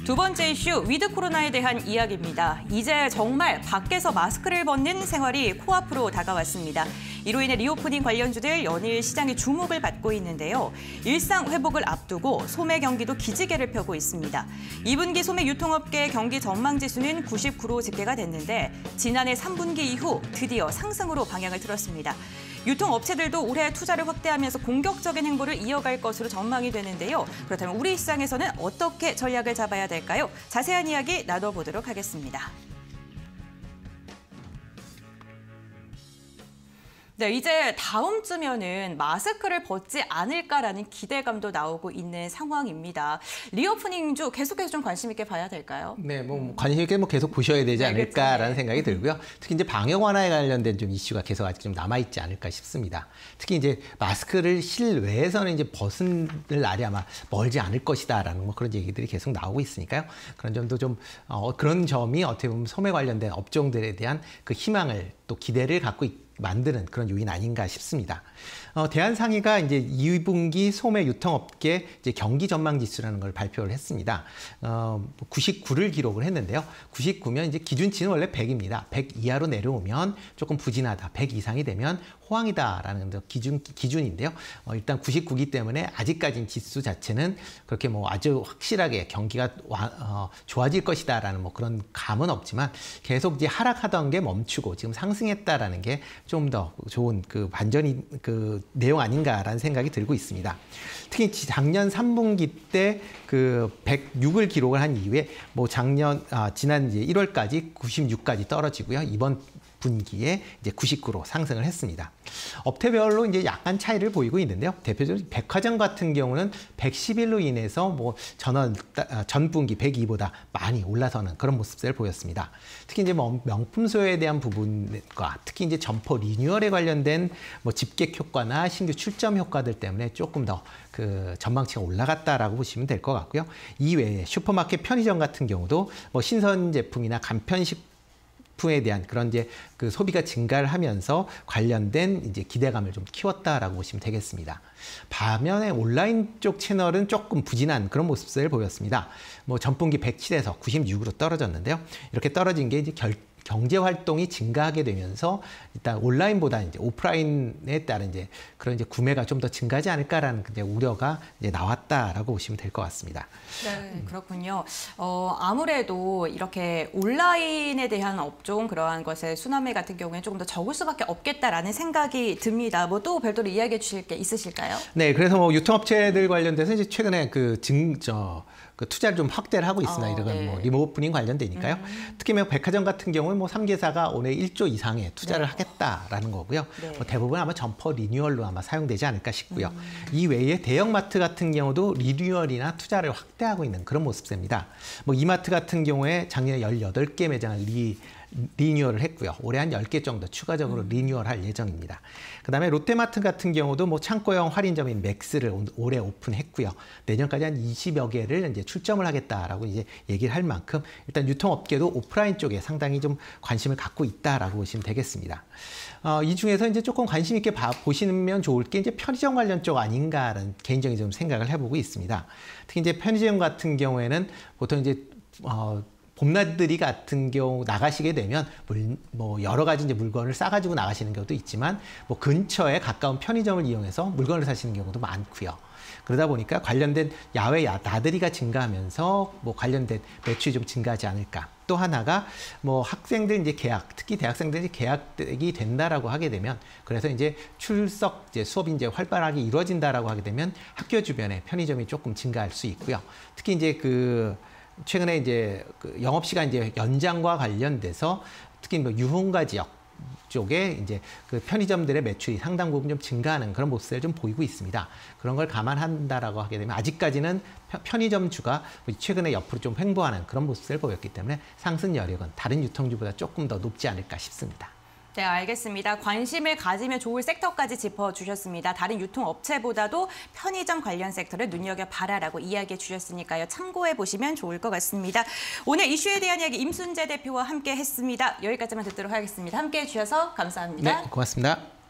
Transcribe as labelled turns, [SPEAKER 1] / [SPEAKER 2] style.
[SPEAKER 1] 두 번째 이슈, 위드 코로나에 대한 이야기입니다. 이제 정말 밖에서 마스크를 벗는 생활이 코앞으로 다가왔습니다. 이로 인해 리오프닝 관련주들 연일 시장의 주목을 받고 있는데요. 일상 회복을 앞두고 소매 경기도 기지개를 펴고 있습니다. 2분기 소매 유통업계 경기 전망 지수는 99로 집계가 됐는데 지난해 3분기 이후 드디어 상승으로 방향을 틀었습니다. 유통업체들도 올해 투자를 확대하면서 공격적인 행보를 이어갈 것으로 전망이 되는데요. 그렇다면 우리 시장에서는 어떻게 전략을 잡아야 될까요? 자세한 이야기 나눠보도록 하겠습니다. 네, 이제 다음 주면은 마스크를 벗지 않을까라는 기대감도 나오고 있는 상황입니다. 리오프닝주 계속해서 좀 관심 있게 봐야 될까요?
[SPEAKER 2] 네, 관심 있게 계속 보셔야 되지 않을까라는 생각이 들고요. 특히 이제 방역 완화에 관련된 좀 이슈가 계속 아직 좀 남아 있지 않을까 싶습니다. 특히 이제 마스크를 실외에서는 이제 벗은 날이 아마 멀지 않을 것이다라는 그런 얘기들이 계속 나오고 있으니까요. 그런 점도 좀 그런 점이 어떻게 보면 소매 관련된 업종들에 대한 그 희망을 또 기대를 갖고 만드는 그런 요인 아닌가 싶습니다. 대한상의가 이제 2분기 소매 유통업계 이제 경기 전망 지수라는 걸 발표를 했습니다. 99를 기록을 했는데요. 99면 이제 기준치는 원래 100입니다. 100 이하로 내려오면 조금 부진하다. 100 이상이 되면 호황이다라는 기준인데요. 일단 99기 때문에 아직까지는 지수 자체는 그렇게 아주 확실하게 경기가 좋아질 것이다라는 그런 감은 없지만 계속 이제 하락하던 게 멈추고 지금 상승했다라는 게 좀 더 좋은 그 반전이 내용 아닌가라는 생각이 들고 있습니다. 특히 작년 3분기 때 그 106을 기록을 한 이후에 지난 이제 1월까지 96까지 떨어지고요. 이번 분기에 이제 99로 상승을 했습니다. 업태별로 이제 약간 차이를 보이고 있는데요. 대표적으로 백화점 같은 경우는 111로 인해서 전 분기 102보다 많이 올라서는 그런 모습을 보였습니다. 특히 이제 명품소에 대한 부분과 특히 이제 점포 리뉴얼에 관련된 집객 효과나 신규 출점 효과들 때문에 조금 더 그 전망치가 올라갔다라고 보시면 될 것 같고요. 이외에 슈퍼마켓 편의점 같은 경우도 신선 제품이나 간편식 에 대한 그런 이제 그 소비가 증가를 하면서 관련된 이제 기대감을 좀 키웠다라고 보시면 되겠습니다. 반면에 온라인 쪽 채널은 조금 부진한 그런 모습을 보였습니다. 전분기 107에서 96으로 떨어졌는데요. 이렇게 떨어진 게 이제 경제 활동이 증가하게 되면서 일단 온라인보다 이제 오프라인에 따른 이제 그런 이제 구매가 좀 더 증가하지 않을까라는 이제 우려가 이제 나왔다라고 보시면 될 것 같습니다.
[SPEAKER 1] 네, 그렇군요. 아무래도 이렇게 온라인에 대한 업종 그러한 것의 수남매 같은 경우에는 조금 더 적을 수밖에 없겠다라는 생각이 듭니다. 또 별도로 이야기해 주실 게 있으실까요?
[SPEAKER 2] 네, 그래서 유통업체들 관련돼서 이제 최근에 그 투자를 좀 확대를 하고 있습니다. 이런
[SPEAKER 1] 네.
[SPEAKER 2] 리모프닝 관련되니까요. 특히 백화점 같은 경우는 3개사가 올해 1조 이상의 투자를 하겠다라는 거고요.
[SPEAKER 1] 네.
[SPEAKER 2] 대부분 아마 점포 리뉴얼로 아마 사용되지 않을까 싶고요. 이외에 대형마트 같은 경우도 리뉴얼이나 투자를 확대하고 있는 그런 모습입니다. 이마트 같은 경우에 작년에 18개 매장을 리뉴얼을 했고요. 올해 한 10개 정도 추가적으로 리뉴얼할 예정입니다. 그다음에 롯데마트 같은 경우도 창고형 할인점인 맥스를 올해 오픈했고요. 내년까지 한 20여 개를 이제 출점을 하겠다라고 이제 얘기를 할 만큼 일단 유통업계도 오프라인 쪽에 상당히 좀 관심을 갖고 있다라고 보시면 되겠습니다. 이 중에서 이제 조금 관심 있게 보시면 좋을 게 이제 편의점 관련 쪽 아닌가라는 개인적인 좀 생각을 해보고 있습니다. 특히 이제 편의점 같은 경우에는 보통 이제 봄나들이 같은 경우 나가시게 되면 여러 가지 이제 물건을 싸가지고 나가시는 경우도 있지만 근처에 가까운 편의점을 이용해서 물건을 사시는 경우도 많고요. 그러다 보니까 관련된 야외 나들이가 증가하면서 관련된 매출이 좀 증가하지 않을까. 또 하나가 학생들 이제 특히 대학생들이 개학이 된다라고 하게 되면 그래서 이제 출석 수업이 이제 활발하게 이루어진다라고 하게 되면 학교 주변에 편의점이 조금 증가할 수 있고요. 특히 이제 최근에 이제 영업시간 이제 연장과 관련돼서 특히 유흥가 지역 쪽에 이제 편의점들의 매출이 상당 부분 좀 증가하는 그런 모습을 좀 보이고 있습니다. 그런 걸 감안한다라고 하게 되면 아직까지는 편의점주가 최근에 옆으로 좀 횡보하는 그런 모습을 보였기 때문에 상승 여력은 다른 유통주보다 조금 더 높지 않을까 싶습니다.
[SPEAKER 1] 네, 알겠습니다. 관심을 가지면 좋을 섹터까지 짚어주셨습니다. 다른 유통업체보다도 편의점 관련 섹터를 눈여겨봐라라고 이야기해 주셨으니까요. 참고해 보시면 좋을 것 같습니다. 오늘 이슈에 대한 이야기 임순재 대표와 함께 했습니다. 여기까지만 듣도록 하겠습니다. 함께해 주셔서 감사합니다.
[SPEAKER 2] 네, 고맙습니다.